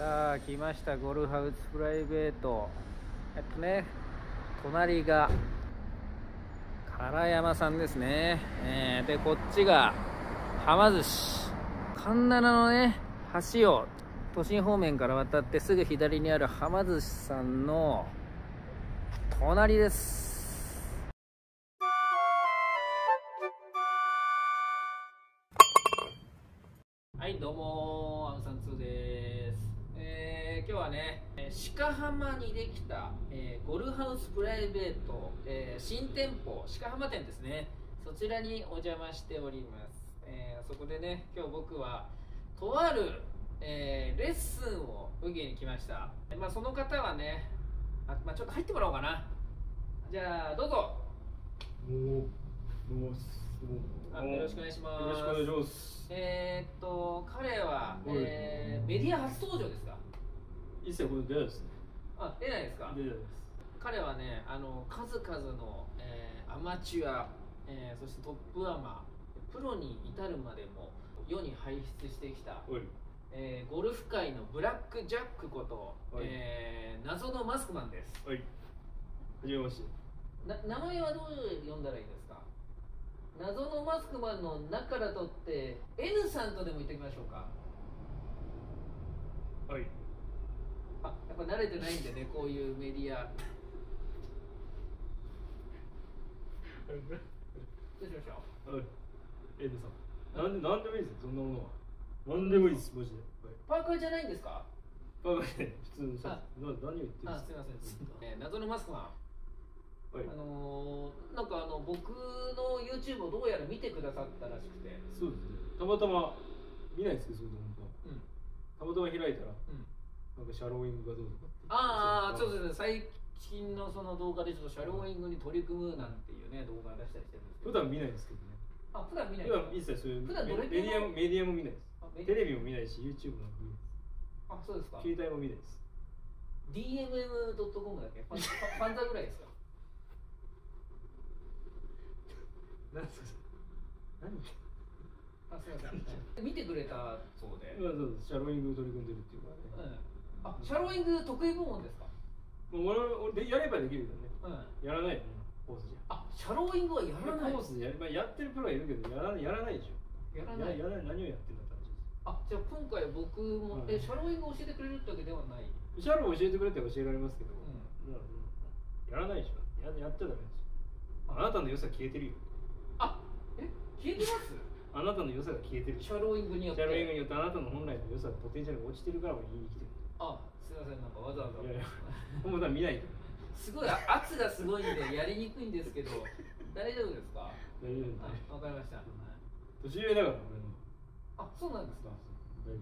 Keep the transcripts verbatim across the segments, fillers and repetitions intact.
さあ来ました、ゴルフハウスプライベート。えっとね隣が唐山さんですね、えー、でこっちがはま寿司環七のね橋を都心方面から渡ってすぐ左にあるはま寿司さんの隣です。はい、どうもアムさんツーです。えー、今日はね鹿浜にできた、えー、ゴルフハウスプライベート、えー、新店舗鹿浜店ですね、そちらにお邪魔しております。えー、そこでね今日僕はとある、えー、レッスンを受けに来ました。まあ、その方はねあ、まあ、ちょっと入ってもらおうかな。じゃあどうぞ。 おお、 あ、よろしくお願いします。 よろしくお願いします。 えー、っと彼は、えー、メディア初登場ですか？ 一切これ出ないですね。 あ、出ないですか？ 出ないです。 彼はね、あの数々の、えー、アマチュア、えー、そしてトップアマ、プロに至るまでも世に輩出してきた、えー、ゴルフ界のブラックジャックこと、えー、謎のマスクマンです。 はい。はじめまして。 な名前はどう呼んだらいいですか？謎のマスクマンの中から取って N さんとでも言っておきましょうか。 はい。 あ、やっぱ慣れてないんでね、こういうメディア。どうしましょう。 はい。N さん。なんで、なんでもいいですよ、そんなものは。なんでもいいです、マジで。 パーカーじゃないんですか？ パーカーね、普通のシャツ。な、何を言ってるんあ、 ですか？ すみません。えー、謎のマスクマン。 はい、 あのー、なんかあの僕の YouTube をどうやら見てくださったらしくて。 そうですね。たまたま見ないですけど、それで本当。うん。たまたま開いたら、うん、なんかシャローイングがどうとかって。 ああ、そうですね。最近のその動画でちょっとシャローイングに取り組むなんていうね動画出したりしてるんですけど。 普段見ないですけどね。 あ、普段見ない。 普段一切そういう。 普段どれメディアもメディアも見ないです。テレビも見ないし、YouTube も見ないです。 あ、そうですか。 携帯も見ないです。 ディーエムエムドットコム だっけ？ファンザぐらいですか？ 何ですか？何？ あ、すみません。見てくれたそうで。 まあそうです。シャローイング取り組んでるっていうかね。 うん。あ、シャローイング得意部門ですか？ もう俺俺でやればできるけどね。うん。やらないよね。コースじゃ。 あ、シャローイングはやらない。 コースでやまあやってるプロはいるけどやらやらないでしょ。 やらない。 やらない何をやってるんだって話です。 あ、じゃあ今回僕も、うん、えシャローイング教えてくれるってわけではない。 シャロー教えてくれって教えられますけど、うん、やらないでしょ。ややっちゃダメですよ。あなたの良さ消えてるよ。 あ、え消えてます？ あなたの良さが消えてる。 シャローイングによって。 シャローイングによってあなたの本来の良さがポテンシャルが落ちてるから俺言いに来てる。 あ、すみません、なんかわざわざ。 いやいや、もうだ見ないと。 すごい圧がすごいんでやりにくいんですけど、大丈夫ですか？ 大丈夫です。 わかりました。 年上だから俺の。 あ、そうなんですか。 大丈夫。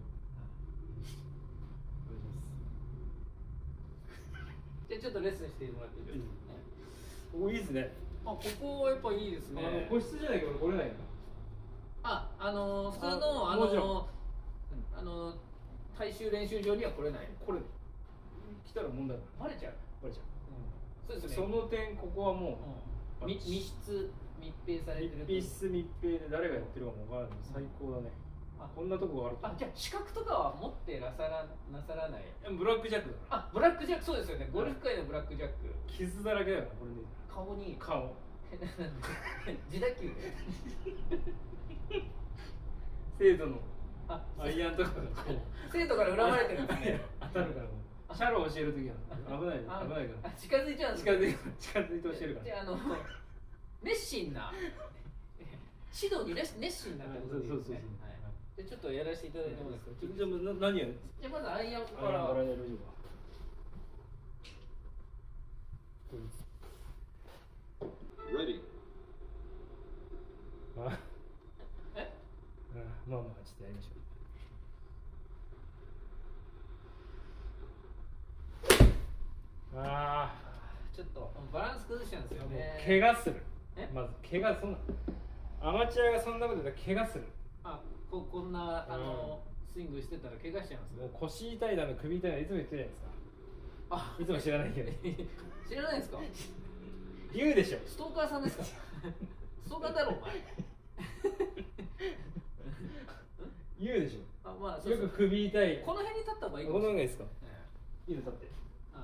じゃあちょっとレッスンしてもらっていいですか？ ここいいですね。 あ、ここやっぱいいですね。 あの個室じゃないけど来れないんだ。 あ、あの普通のあのあの大衆練習場には来れない。 これ来たら問題ない。 バレちゃう。 バレちゃう。 そうですね。 その点ここはもう密室密閉されてる。 密室密閉で誰がやってるかもわからない。最高だね。こんなとこがあると。 あ、じゃあ資格とかは持ってなさらなさらない。 ブラックジャックだ。 あ、ブラックジャック、そうですよね。ゴルフ界のブラックジャック。 傷だらけだからこれで。 顔に。 顔。 自打球で。 生徒のアイアンとかがこう。 生徒から恨まれてるんですね。 当たるから。シャロー教えるときは危ない危ないから。 近づいちゃうんです。 近づい近づいて教えるから。 じゃああの熱心な指導に熱心なってことですね。そうそうそう。じゃちょっとやらせていただいてもいいですか？ じゃあ何やる？ じゃあまずアイアンから。 アイアンからやるよ。Ready。あ。え？まあまあちょっとやりましょう。ああ。 ちょっとバランス崩しちゃうんですよね。 怪我する。まず怪我そんな。アマチュアがそんなことで怪我する。 あ、ここんなあのスイングしてたら怪我しちゃいます。 もう腰痛いだの首痛いだのいつも言ってるじゃないですか。あ、いつも知らないけど。 知らないですか？ 言うでしょ。 ストーカーさんですか？ストーカーだろお前。 言うでしょ。 あ、 あ、まあそうそう、 よく首痛い。 この辺に立った方がいいかこもしれない。 の辺がいいですか。いいの立って。 あ、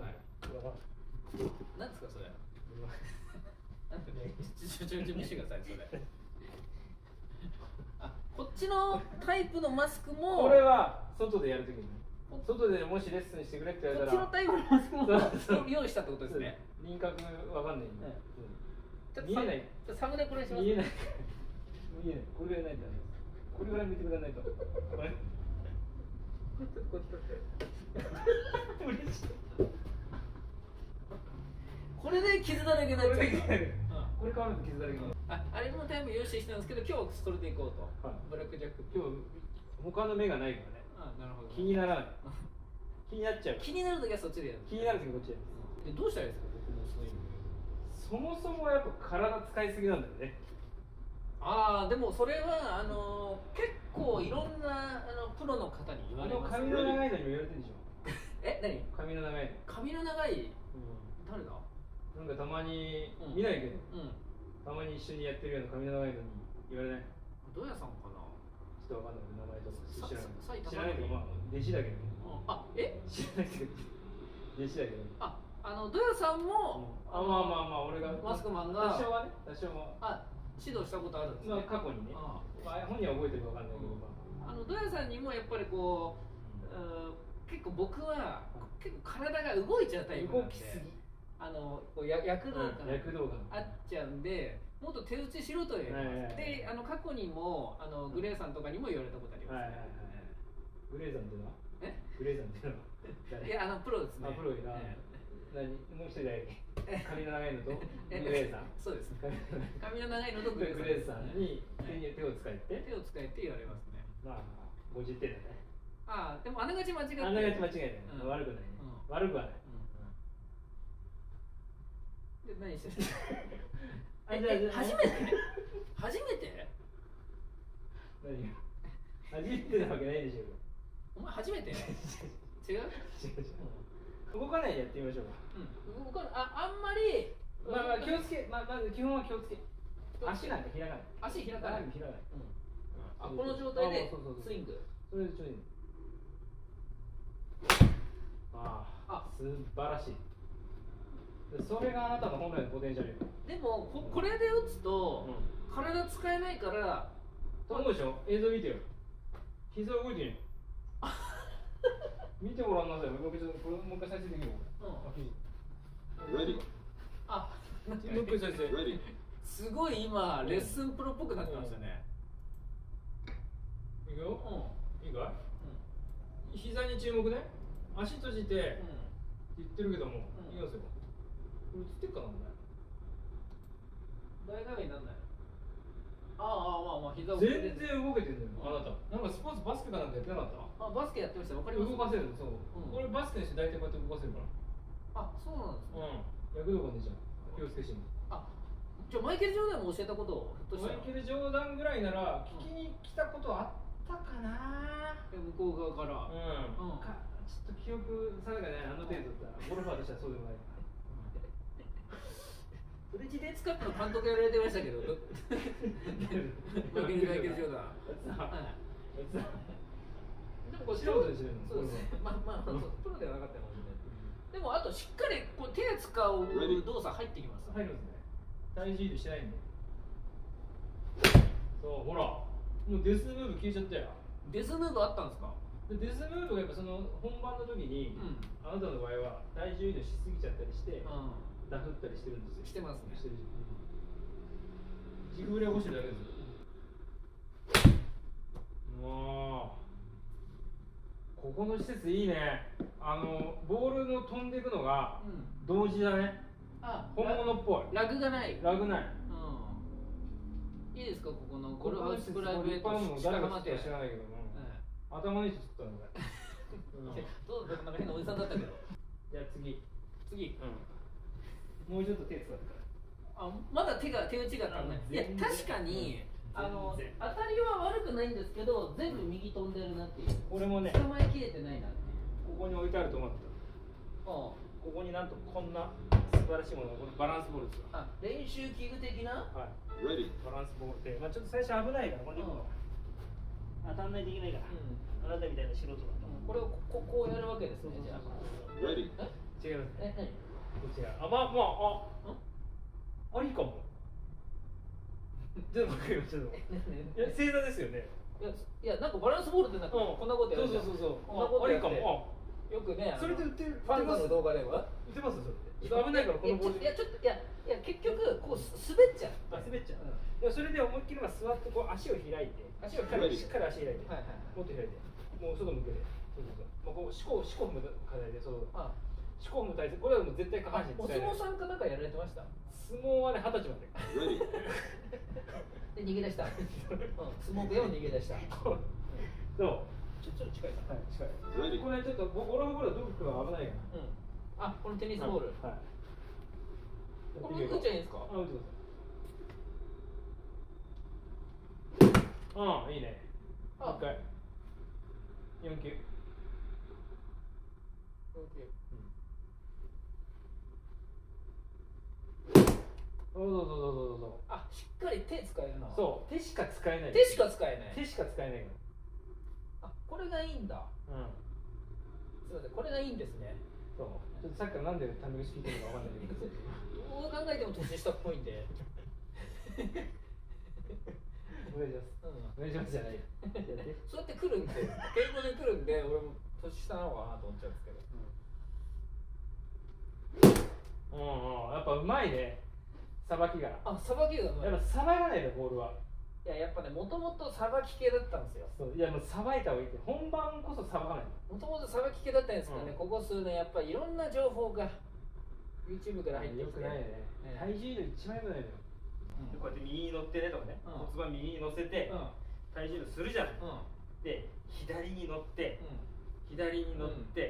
なんですかそれ。なんでね、ちょちょちょ見せてくださいそれ。あ、こっちのタイプのマスクも。 これは外でやるときに。外でもしレッスンしてくれって言われたら。 こっちのタイプのマスクも用意したってことですね。 輪郭わかんないんで。 見えない。サムネこれします。 見えない。見えない。これぐらいないと。これぐらい見てくれないと。これ。こっち取って。嬉しい。 これで傷だらけになっちゃう。 これ変わると傷だらけになる。 あ、あれのタイム用意してきたんですけど、今日はそれでいこうと。ブラックジャック。 今日他の目がないからね。 あ、なるほど。 気にならない。気になっちゃう。 気になるときはそっちでやる。 気になるときはこっちでやる。 で、どうしたらいいですか、僕もそういうの。 そもそもやっぱ体使いすぎなんだよね。 ああ、でもそれはあのー、結構いろんなあのプロの方に言われます。 髪の長いのにも言われてるでしょ。 え、何？ 髪の長いの。 髪の長い、うん、誰だ？ なんかたまに、うん、見ないけど、うん、たまに一緒にやってるような髪の長いのに言われない。 どやさんかな？ ちょっとわかんない名前とか知らない。 知らないけど、まあ弟子だけど。 あ、え？ 知らないけど。弟子だけど。 あ、あのどやさんも、 あ、まあまあまあ俺がマスクマンが多少はね、多少は。 あ、指導したことあるんですね。 過去にね。ああ、本人は覚えてるかわかんないけど、 あのどやさんにもやっぱりこう、結構僕は結構体が動いちゃうタイプなんで。動きすぎ。あのこうや躍動感あっちゃうんで、もっと手打ちしろと言われます。で、あの過去にもあのグレーさんとかにも言われたことあります。 グレーさんってのは？え？グレーさんってのは？ いや、あのプロですね。 あ、プロいな。何？もう一人誰？髪の長いのとグレーさん。 そうです。髪の長いのとグレーさんに手を使えて手を使えて言われますね。 まあごじゅってんだね。 ああ、でもあながち間違って。 あながち間違いない。悪くないね。悪くはない。 で、何してる？あ、じゃあ初めて？初めて？ 何？初めてなわけないでしょ。 お前初めて？違う？違う違う。 動かないでやってみましょうか。 うん。動かない。あ、あんまり。 まあまあ気をつけ。まあまず基本は気をつけ。足なんか開かない。 足開かない。 開かない。 あ、この状態でスイング。 それでちょい。ああ、素晴らしい。それがあなたの本来のポテンシャル。 でも こ, これで打つと、うん、体使えないからと思うでしょ。映像見てよ。膝動いてるよ。見てごらんなさい。もう一回もう一回再生できる。 うん。レディー。あ、 もう一回再生。レディー。 すごい今レッスンプロっぽくなってましたね。 いくよ。うん。いいかい？うん。膝に注目ね。足閉じて、うん、言ってるけども、うん、いきますよ。これ映ってっかな、お前。 大体になんない。ああ、まあまあ、膝を全然動けてんだよ、あなた。なんかスポーツバスケかなんかやってなかった？ あ、バスケやってました。わかります。 動かせるの、そう。うん、これバスケにして大体こうやって動かせるから。 あ、そうなんですね。 うん。躍動感でじゃん。気をつけしんの。 あ、じゃあマイケル・ジョーダンも教えたことをひょっとしたら。マイケル・ジョーダンぐらいなら聞きに来たことあったかな。 向こう側から。 うん。かちょっと記憶定かね、あの程度だったら。ゴルファーとしてはそうでもない。 フレジデンスカップの監督やられてましたけど、マイケル・マイケル・ジョーダン。でもこう素人でしょ。そうですね。まあまあ、プロではなかったかもしれない。でもあとしっかりこう手使う動作入ってきます。 入るんですね。体重移動しないんで。そう、ほら、もうデスムーブ消えちゃったよ。 デスムーブあったんですか？ でデスムーブがやっぱその本番の時に、うん、あなたの場合は体重移動しすぎちゃったりして、うん、ダフったりしてるんですよ。 してますね。してる。 自分で起こしてるだけですよ。もうここの施設いいね。あのボールの飛んでいくのが同時だね。うん、あ、本物っぽい。 ラグがない。 ラグない。 うん。いいですか、ここのゴルフハウスプライベートの誰が知らないけども。頭の位置作ったのかい。 どうぞ、なんか変なおじさんだったけど。 じゃあ次。 次。 うん。もうちょっと手使ってから。 あ、まだ手が手打ちが足んない。いや、確かに、うん、あの当たりは悪くないんですけど、全部右飛んでるなっていう。 俺もね。 捕まえきれてないなっていう。 ここに置いてあると思った。ああ。ここになんとこんな素晴らしいものが、これバランスボールですよ。 あ、練習器具的な。 はい。バランスボールで、まあちょっと最初危ないから、これでも。 当たんないといけないから、あなたみたいな素人だと。 これをここうやるわけですね。じゃあ違います。 え、何？ こちら。あ、まあまあ、あ、ありかも。ちょっと待って、ちょっと。いや、正座ですよね。 いや、なんかバランスボールってなんかこんなことやるじゃん。 そうそうそうそう。 こんなことやって。 ありかも。 よくね、 それで売ってる。 ファンザの動画では。 売ってますそれで。危ないからこのボール。 いや、ちょっといやいや結局こう滑っちゃう。 あ、滑っちゃう。いや、それで思いっきり座ってこう足を開いて、足をしっかり足開いて、もっと開いて、もう外向けて。そうそうそう。もうこう四股四股踏む課題で、そう。四股踏む体勢、これはもう絶対下半身使えない。お相撲さんかなんかやられてました？ 相撲はね、二十歳まで。 で逃げ出した。相撲部屋を逃げ出した。 そう。 ちょっと近いかな。 はい、近い。これちょっとゴルフボールはどこか危ないから。 あ、このテニスボール。はい。これ打っちゃいいんですか？ あ、打ってください。ああ、いいね。一回。四球。 四球。 そうそうそうそうそう。 あ、しっかり手使えるな。 そう、手しか使えない。 手しか使えない。 手しか使えない。 あ、これがいいんだ。うん。すみません、これがいいんですね。 そう。ちょっとさっきからなんでタメ口聞いてるのかわかんないけど。 どう考えても年下っぽいんで。 お願いします。お願いしますじゃない。 そうやって来るんで、敬語で来るんで、俺も年下なのかなと思っちゃうんですけど。うんうん、やっぱうまいね。さばきが。 あ、さばきがうまい。 やっぱさばかないでボールは。 いや、やっぱね、もともとさばき系だったんですよ。 そう、いや、もうさばいた方がいいって。本番こそさばかない。 もともとさばき系だったんですけどね、ここ数年やっぱりいろんな情報が YouTube から入ってきて。よくないね。体重移動一番よくないのよ。こうやって右に乗ってねとかね、骨盤右に乗せて体重移動するじゃない。で、左に乗って、左に乗って、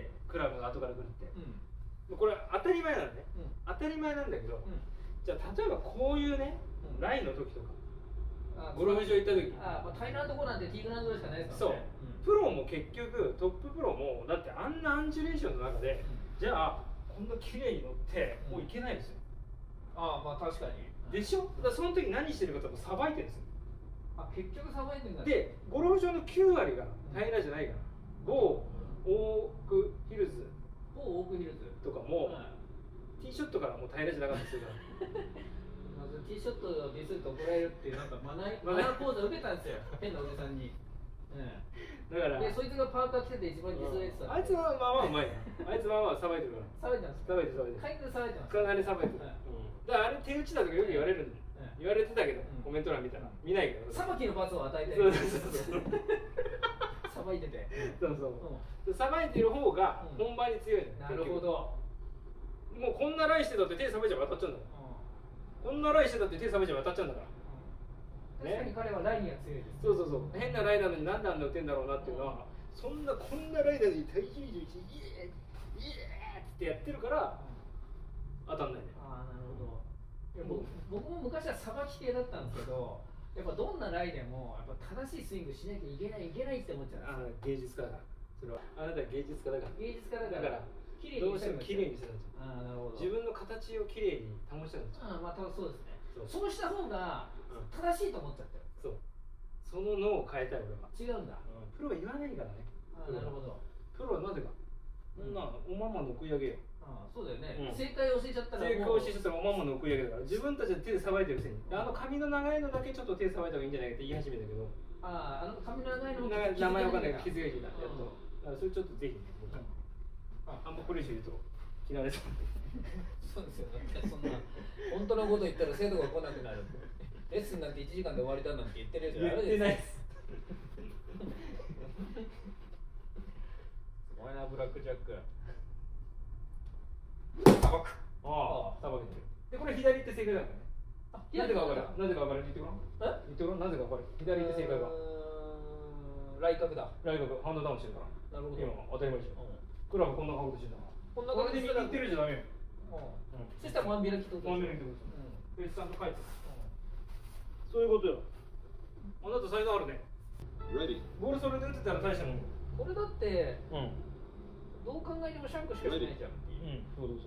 クラブが後から来るって。これ当たり前なのね。当たり前なんだけど、じゃあ例えばこういうね、ラインの時とか。ゴルフ場行った時、あ、まあ、平らなとこなんてティーグラウンドしかないですからね。そう、プロも結局トッププロもだってあんなアンジュレーションの中で、じゃあこんな綺麗に乗ってもういけないですよ。ああ、まあ確かに。でしょ。だからその時何してるかとさばいてるんですよ。あ、結局さばいてるんだ。で、ゴルフ場のきゅう割が平らじゃないから。某オークヒルズ、某オークヒルズとかも、ティーショットからもう平らじゃなかったですよ。ティーショットをディスると怒られるっていうなんかマナーマナー講座を受けたんですよ。変なおじさんに。だからでそいつがパーカー着てて一番ディスられてた。あいつはまあまあうまい。あいつはまあさばいてるから。さばいてます。さばいてさばいて。回数さばいてます。かなりさばいてる。だからあれ手打ちだとかよく言われるんだよ。言われてたけどコメント欄見たら見ないけど。さばきの罰を与えてる。さばいてて。そうそう。さばいてる方が本番に強い。なるほど。もうこんなラインしてたって手さばいちゃ当たっちゃうんだ。こんなラインしてたって手さばいちゃ当たっちゃうんだから。確かに彼はラインが強いです。そうそうそう。変なラインなのに何であんな打てんだろうなっていうのは、そんなこんなラインなのに体重移動してイエーイエーってやってるから当たんないね。ああ、なるほど。いや僕も昔はさばき系だったんですけど、やっぱどんなラインでもやっぱ正しいスイングしなきゃいけないいけないって思っちゃう。ああ、芸術家だから。それはあなたは芸術家だから。芸術家だから。どうしても綺麗にしてたんですよ。ああ、なるほど。自分の形を綺麗に保ちたんですよ。ああ、まあ多分そうですね。そうした方が正しいと思っちゃったよ。そう。その脳を変えたい俺は。違うんだ。プロは言わないからね。ああ、なるほど。プロはなぜか。そんなおままの食い上げよ。ああ、そうだよね。正解教えちゃったら。正解教えちゃったらおままの食い上げだから。自分たちで手でさばいてるくせに。あの髪の長いのだけちょっと手でさばいた方がいいんじゃないかって言い始めたけど。ああ、あの髪の長いの名前わかんないから気づいてた。やっと。だからそれちょっとぜひね。あ、あんまこれ以上言うと嫌われそう。そうですよ。だってそんな本当のこと言ったら生徒が来なくなる。レッスンなんていちじかんで終わりだなんて言ってるやつじゃないです。言ってないです。すごいなブラックジャック。さばく。ああ、さばけてる。でこれ左って正解だからね。なぜかわかる。なぜかわかる。言ってごらん。え？言ってごらん。なぜかわかる。左って正解が。来角だ。来角。ハンドダウンしてるから。なるほど。今当たり前でしょ。クラブこんな角度してたから。こんな感じで右行ってるじゃダメよ。そしたらワンビラキってことです。ワンビラキってことです。ベースちゃんと書いてる。そういうことよ。あなた才能あるね。ボールそれで打ってたら大したもん。これだって、どう考えてもシャンクしかしないじゃん。うん、そうそう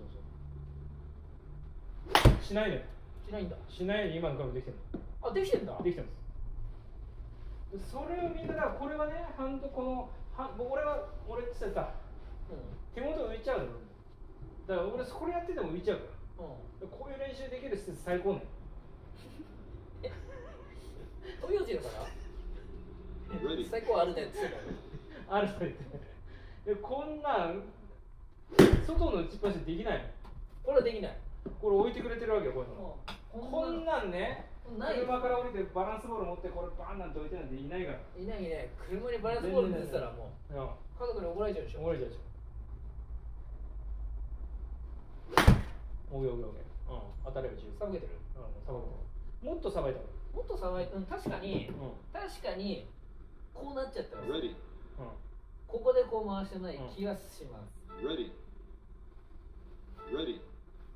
そう。しないね。しないんだ。しないように今のクラブできてるの。あ、できてんだ。できてます。 それをみんなだからこれはね、ハンドこのは俺は俺ってさ、うん、手元浮いちゃうの。だから俺これやってても浮いちゃうから。うん、こういう練習できる施設最高ね。 え、東洋人だから。最高あるねって。 あるねって。でこんなん外の打ちっぱなしできないの。 これはできない。 これ置いてくれてるわけよこういうの。こんなんね。車から降りてバランスボール持ってこれバーンなんて置いてなんていないから。 いないいない。車にバランスボール出てたらもう家族に怒られちゃうでしょ。 怒られちゃうでしょ。オーケーオーケーオーケー。うん、当たれば十分。 さばけてる。 うん、さばけてる。もっとさばいた方がいい。 もっとさばいて、うん、確かに、うん、確かにこうなっちゃったら、うん、ここでこう回してない気がします。 Ready. Ready.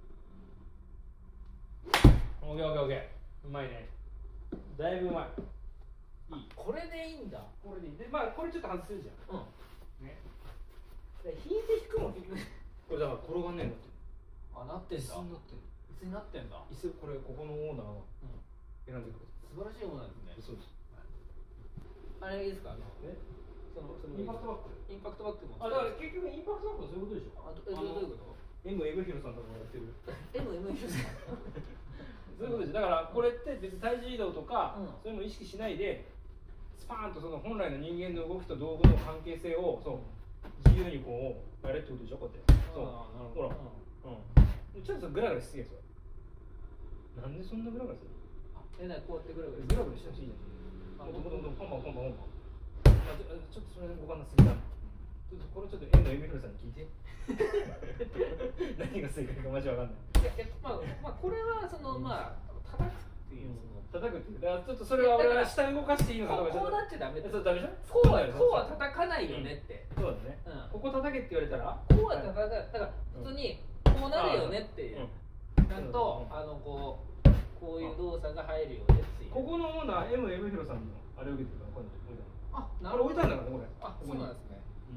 オーケーオーケーオーケー。うまいね。だいぶうまい。いい。 これでいいんだ。 これでいい。で、まあこれちょっと外せるじゃん。うん。ね。 で引いて引くもん。これだから転がんねえんだって。 あ、なってんだ。 椅子になってる。 椅子になってんだ。 椅子これここのオーナーが選んでくる。 素晴らしいものなんですね。 そうです。 あれいいですか。あのね。そのそのインパクトバッグ。 インパクトバッグも。 あ、だから結局インパクトバッグはそういうことでしょ。 あ、どういうこと？ エムエム ヒロさんとかもやってる。 エムエム ヒロさん。 そういうことです。だからこれって別に体重移動とか、うん、そういうのを意識しないでスパーンとその本来の人間の動きと道具の関係性をそう自由にこうやれってことでしょ。こうやって。そう。ほら。うん。ちょっとグラグラしすぎですよ。なんでそんなグラグラする？ え、なにこうやってグラグラグラグラしてほしいじゃん。もともとポンポンポンポンポンポン。あ、ちょっとそれ動かなすぎた。ちょっとこれちょっとエンドエミフルさんに聞いて。何が正解かマジわかんない。 いや、まあ、まあ、これはその、まあ、叩くっていう、その、 叩くっていう。だからちょっとそれは俺は下動かしていいのかとか。 こうなっちゃダメ。 そうダメでしょ。 こうは、こうは叩かないよねって。 そうだね。ここ叩けって言われたら。 こうは叩か、だから普通にこうなるよねっていう。ちゃんとあのこうこういう動作が入るよねっていう。 ここのオーナー エムエム ヒロさんのあれを受けてるからこれ置いた。 あ、 なるほど。これ置いたんだからねこれ。 あ、そうなんですね。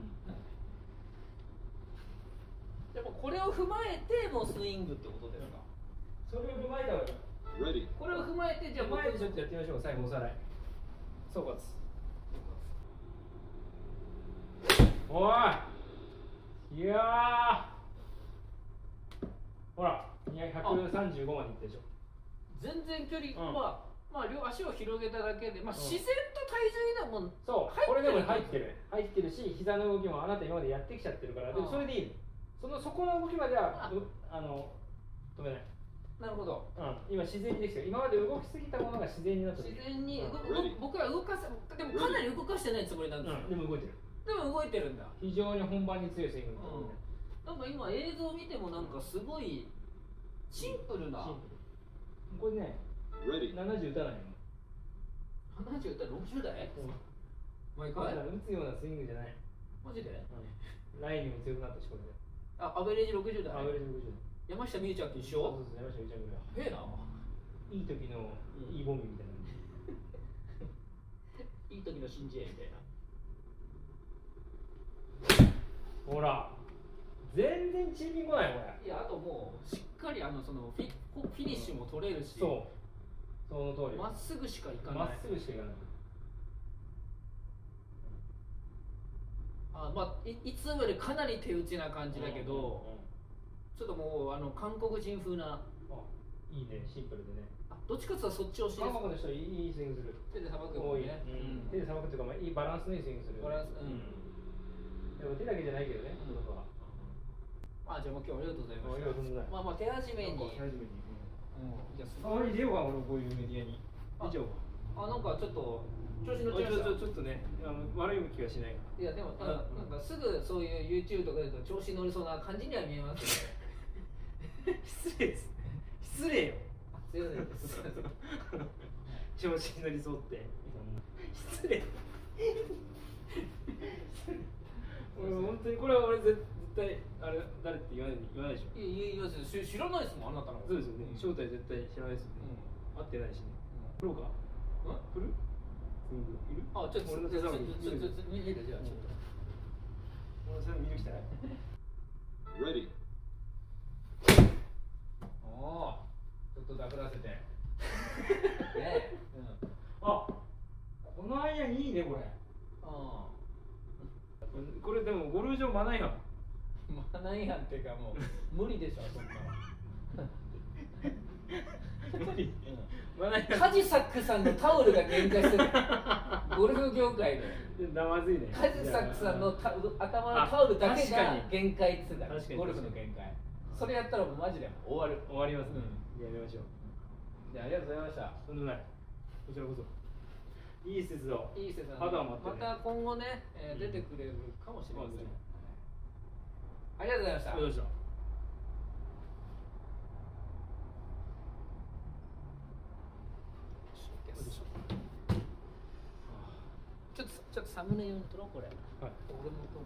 でもこれを踏まえてもうスイングってことですか。 それを踏まえた方がいい。 これを踏まえてじゃあ前でちょっとやってみましょう。最後おさらい。総括。おい。いやほらひゃくさんじゅうごまでいったでしょ。 全然距離、うん、まあまあ両足を広げただけで、まあ、自然と体重移動もそうこれでも入ってる入ってるし膝の動きもあなた今までやってきちゃってるからでもそれでいいの。そのそこの動きまではああの止めない。 なるほど、 うん、今自然にできてる。今まで動きすぎたものが自然になってる。 自然に、うん、僕ら動かすでもかなり動かしてないつもりなんですよ、 うん、でも動いてる。 でも動いてるんだ。 非常に本番に強いスイング、 うん、なんか今映像見てもなんかすごいシンプルな、うん、 これねななじゅう打たないの。 ななじゅう打たろくじゅう代、うん、毎回打つようなスイングじゃない。 マジで、 うん、ラインにも強くなったしこれで。 あ、アベレージろくじゅう代。 アベレージろくじゅう代。 山下美夢ちゃんと一緒。 そうそうそう、山下美夢ちゃんぐらい。 へえな。 いい時のいいボミみたいな。 いい時の新人みたいな。 ほら、全然チーピン来ないこれ。 いや、あともうしっかりあのそのフィフィニッシュも取れるし。 そう。その通り。 まっすぐしかいかない。 まっすぐしかいかない。 あ、まあ い, いつもよりかなり手打ちな感じだけど、うんうんうん、ちょっともうあの韓国人風な。あ、 いいね、シンプルでね。 あ、どっちかというとそっちをし韓国の人いいスイングする。 手でさばくもんね。 うん、手でさばくっていうか、まあ、いいバランスのいいスイングする。 バランス、うん。 でも手だけじゃないけどね、うん、は。 あ、じゃあもう今日ありがとうございます。 ありがとうございます。 まあまあ手始めに。 手始めに。 うん。じゃあ、あれ出ようか、俺こういうメディアに。出ちゃおうか。 あ、なんかちょっと調子乗っちゃいました。 ちょっとね、あの悪い気がしない。 いやでも、あ、なんかすぐそういう YouTube とかで調子乗りそうな感じには見えますけど。 失礼です。失礼よ。 すいません。 調子に乗りそうって。失礼。俺本当にこれは俺絶対あれ誰って言わない言わないでしょ。 いやいや知らないですもんあなたの。 そうですよね。正体絶対知らないですよね。会ってないしね。振ろうか。振る？いる？ あ、ちょっと俺の手触り見る。見るじゃあちょっと。 俺それ見るきたい。 Ready。 おお。ちょっとダブらせて。ねえ。 あ、このアイアンでもゴルフ場マナー違反。 マナー違反っていうかもう無理でしょそんなの。 無理。マナー違反。 カジサックさんのタオルが限界してる。ゴルフ業界で。 まずいね。 カジサックさんのた頭のタオルだけが限界っつうだ。ゴルフの限界。それやったらもうマジで終わる。 終わりますね。やめましょう。 じゃあありがとうございました。 とんでもない。こちらこそ。いい施設を。 いい施設だね。 また今後ね、えー、出てくれるかもしれません。ありがとうございました。 ありがとうございました。 ちょっとちょっとサムネ用に撮ろうこれ。 はい。 俺も撮ろう。